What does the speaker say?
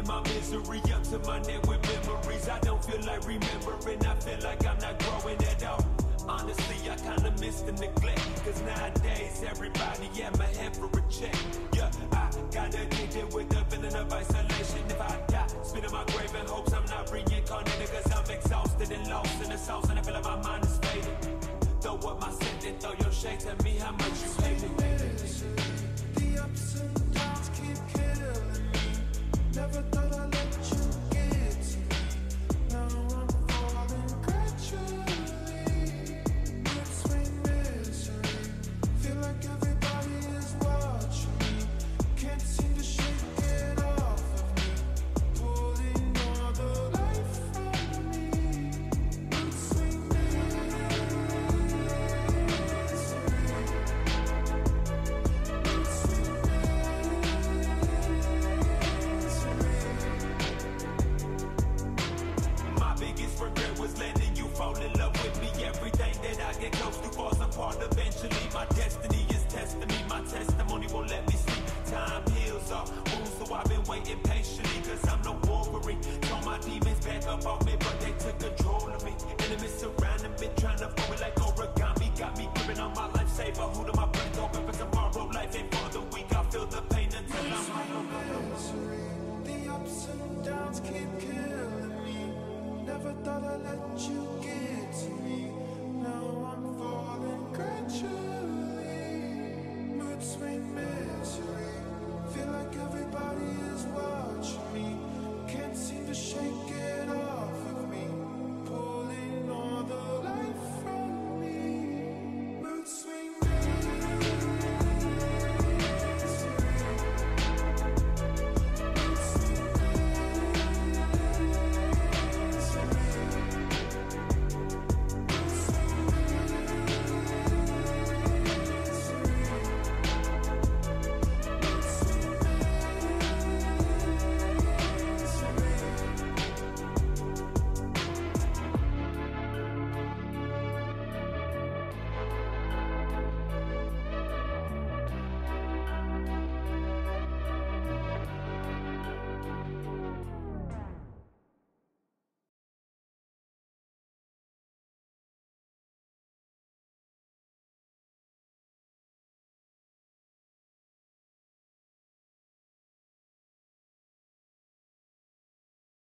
my misery, up to my neck with memories. I don't feel like remembering, I feel like I'm not growing at all. Honestly, I kinda miss the neglect, cause nowadays everybody at my head for a check. Yeah, I got addicted with the feeling of isolation. If I die, spit in my grave in hopes I'm not reincarnated, cause I'm exhausted and lost in the sauce, and I feel like my mind is fading. Throw up my set and throw your shade, tell me how much you hate it. The ups and downs keep killing me. Never thought I'd let you get to me. Now I'm falling gradually. Good sweet misery. Feel like everybody is watching me. Can't seem to shake it off of me. Pulling all the life from me. Good sweet eventually. My destiny is testing me, my testimony won't let me sleep. Time heals all wounds, so I've been waiting patiently, cause I'm no Wolverine. Told my demons back up off me, but they took control of me. Enemies surrounding me, trying to fold me like origami. Got me gripping on my lifesaver, holding my breath, hoping for tomorrow. Life ain't for the weak, I feel the pain until I'm misery. The ups and downs keep killing me. Never thought I'd let you